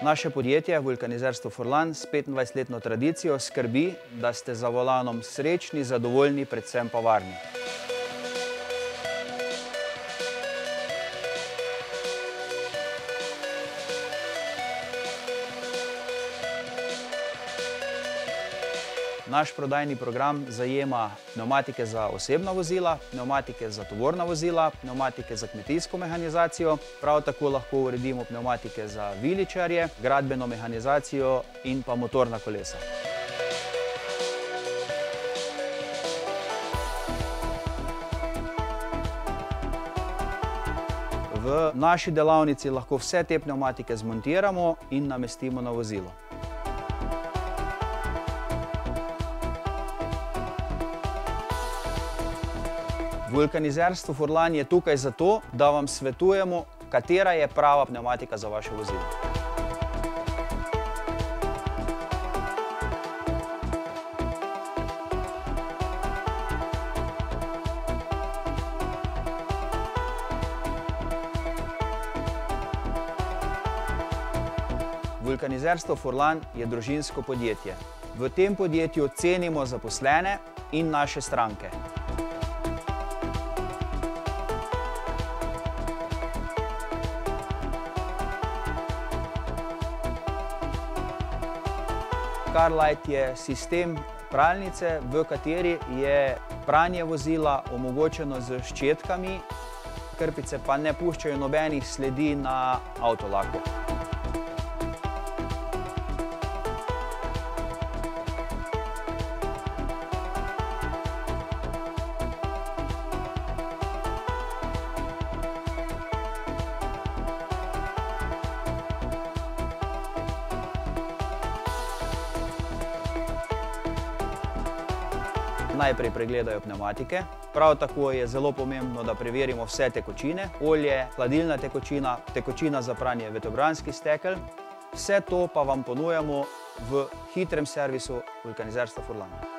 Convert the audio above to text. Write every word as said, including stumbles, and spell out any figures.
Naše podjetje Vulkanizerstvo Furlan s petindvajsetletno tradicijo skrbi, da ste za volanom srečni, zadovoljni, predvsem pa varni. Naš prodajni program zajema pnevmatike za osebna vozila, pnevmatike za tovorna vozila, pnevmatike za kmetijsko mehanizacijo, prav tako lahko uredimo pnevmatike za viličarje, gradbeno mehanizacijo in pa motorna kolesa. V naši delavnici lahko vse te pnevmatike zmontiramo in namestimo na vozilo. Vulkanizerstvo Furlan je tukaj zato, da vam svetujemo, katera je prava pnevmatika za vaše vozilo. Vulkanizerstvo Furlan je družinsko podjetje. V tem podjetju cenimo zaposlene in naše stranke. Carlite je sistem pralnice, v kateri je pranje vozila omogočeno z ščetkami, krpice pa ne puščajo nobenih sledi na avtolaku. Najprej pregledajo pnevmatike. Prav tako je zelo pomembno, da preverimo vse tekočine, olje, hladilna tekočina, tekočina za pranje vetobranskih stekel. Vse to pa vam ponujamo v hitrem servisu Vulkanizerstva Furlan.